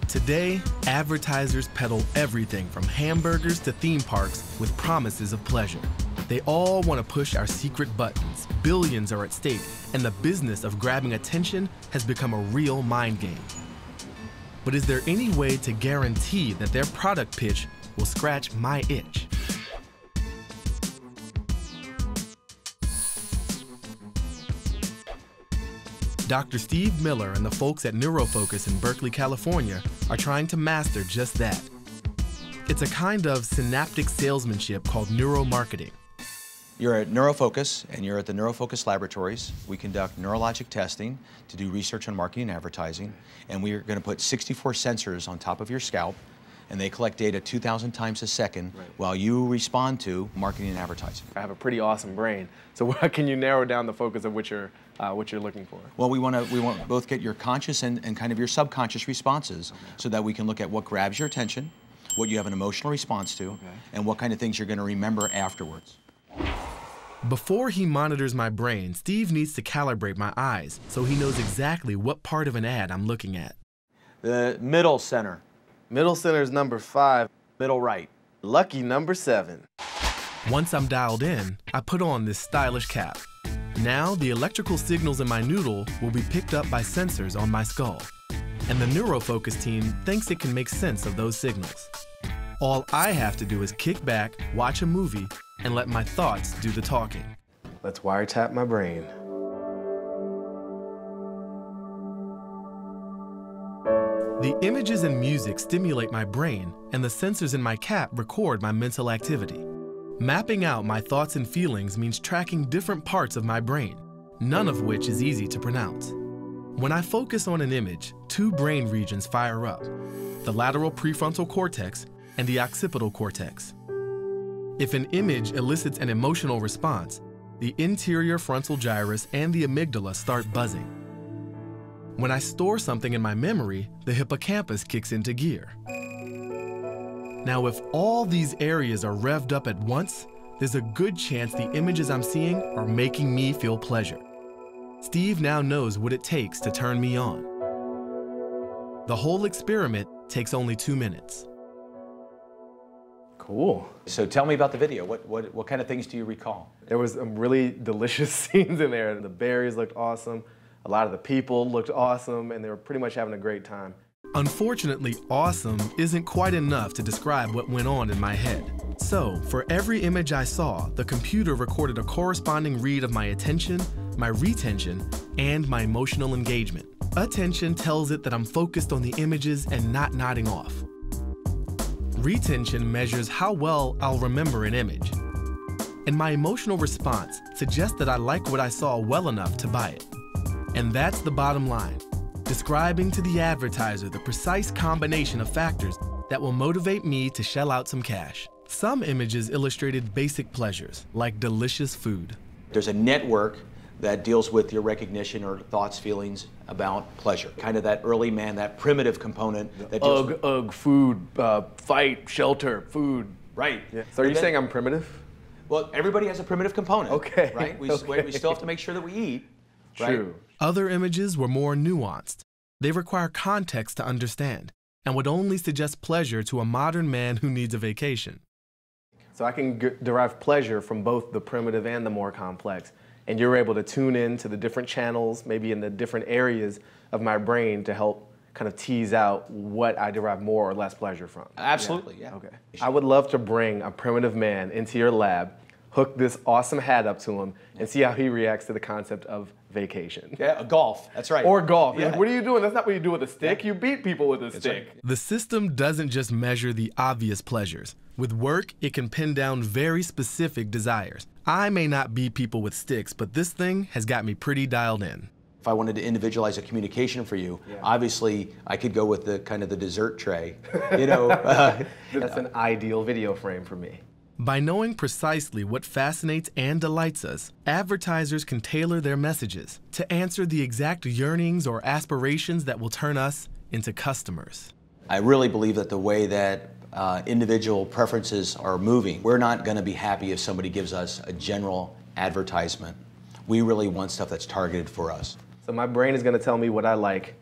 Today, advertisers peddle everything from hamburgers to theme parks with promises of pleasure. They all want to push our secret buttons. Billions are at stake, and the business of grabbing attention has become a real mind game. But is there any way to guarantee that their product pitch will scratch my itch? Dr. Steve Miller and the folks at Neurofocus in Berkeley, California are trying to master just that. It's a kind of synaptic salesmanship called neuromarketing. You're at Neurofocus, and you're at the Neurofocus laboratories. We conduct neurologic testing to do research on marketing and advertising, and we are going to put 64 sensors on top of your scalp, and they collect data 2,000 times a second while you respond to marketing and advertising. I have a pretty awesome brain, so how can you narrow down the focus of what you're looking for? Well, we want to both get your conscious and kind of your subconscious responses, so that we can look at what grabs your attention, what you have an emotional response to, and what kind of things you're going to remember afterwards. Before he monitors my brain, Steve needs to calibrate my eyes so he knows exactly what part of an ad I'm looking at. The middle center. Middle center is number 5. Middle right. Lucky number 7. Once I'm dialed in, I put on this stylish cap. Now the electrical signals in my noodle will be picked up by sensors on my skull. And the Neurofocus team thinks it can make sense of those signals. All I have to do is kick back, watch a movie, and let my thoughts do the talking. Let's wiretap my brain. The images and music stimulate my brain, and the sensors in my cap record my mental activity. Mapping out my thoughts and feelings means tracking different parts of my brain, none of which is easy to pronounce. When I focus on an image, 2 brain regions fire up, the lateral prefrontal cortex and the occipital cortex. If an image elicits an emotional response, the interior frontal gyrus and the amygdala start buzzing. When I store something in my memory, the hippocampus kicks into gear. Now, if all these areas are revved up at once, there's a good chance the images I'm seeing are making me feel pleasure. Steve now knows what it takes to turn me on. The whole experiment takes only 2 minutes. Cool. So tell me about the video. What kind of things do you recall? There was some really delicious scenes in there. The berries looked awesome. A lot of the people looked awesome, and they were pretty much having a great time. Unfortunately, awesome isn't quite enough to describe what went on in my head. So, for every image I saw, the computer recorded a corresponding read of my attention, my retention, and my emotional engagement. Attention tells it that I'm focused on the images and not nodding off. Retention measures how well I'll remember an image. And my emotional response suggests that I like what I saw well enough to buy it. And that's the bottom line, describing to the advertiser the precise combination of factors that will motivate me to shell out some cash. Some images illustrated basic pleasures, like delicious food. There's a network that deals with your recognition or thoughts, feelings about pleasure. Kind of that early man, that primitive component. That Ugh, food, fight, shelter, food. Right. Yeah. So are you saying I'm primitive? Well, everybody has a primitive component. Okay. Right? We still have to make sure that we eat. True. Right? Other images were more nuanced. They require context to understand and would only suggest pleasure to a modern man who needs a vacation. So I can derive pleasure from both the primitive and the more complex. And you're able to tune in to the different channels, maybe in the different areas of my brain to help kind of tease out what I derive more or less pleasure from. Absolutely, yeah. Okay. I would love to bring a primitive man into your lab, hook this awesome hat up to him, and see how he reacts to the concept of vacation. Yeah, golf, that's right. Or golf. Yeah. Like, what are you doing? That's not what you do with a stick. You beat people with a stick. Right. The system doesn't just measure the obvious pleasures. With work, it can pin down very specific desires. I may not beat people with sticks, but this thing has got me pretty dialed in. If I wanted to individualize a communication for you, obviously I could go with the kind of the dessert tray. You know, That's an ideal video frame for me. By knowing precisely what fascinates and delights us, advertisers can tailor their messages to answer the exact yearnings or aspirations that will turn us into customers. I really believe that the way that individual preferences are moving, we're not going to be happy if somebody gives us a general advertisement. We really want stuff that's targeted for us. So my brain is going to tell me what I like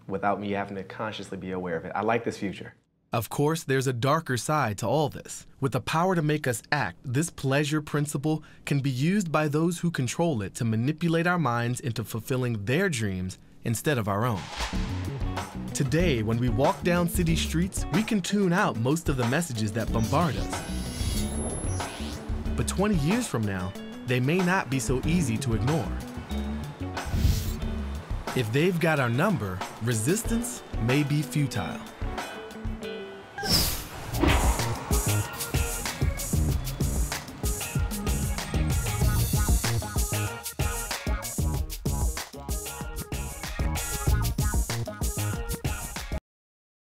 without me having to consciously be aware of it. I like this future. Of course, there's a darker side to all this. With the power to make us act, this pleasure principle can be used by those who control it to manipulate our minds into fulfilling their dreams instead of our own. Today, when we walk down city streets, we can tune out most of the messages that bombard us. But 20 years from now, they may not be so easy to ignore. If they've got our number, resistance may be futile.